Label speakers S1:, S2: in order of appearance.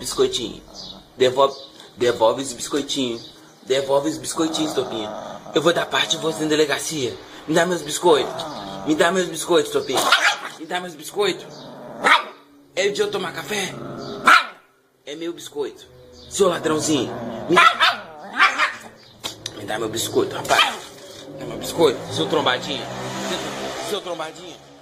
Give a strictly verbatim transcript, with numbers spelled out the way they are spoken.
S1: biscoitinhos. Devolve, devolve os biscoitinhos. Devolve os biscoitinhos, Topinha. Eu vou dar parte de você na delegacia. Me dá meus biscoitos. Me dá meus biscoitos, Topinha. Me dá meus biscoitos. É de eu tomar café? É meu biscoito. Seu ladrãozinho. Me dá, me dá meu biscoito, rapaz. Me dá meu biscoito. Seu trombadinho. Seu trombadinho.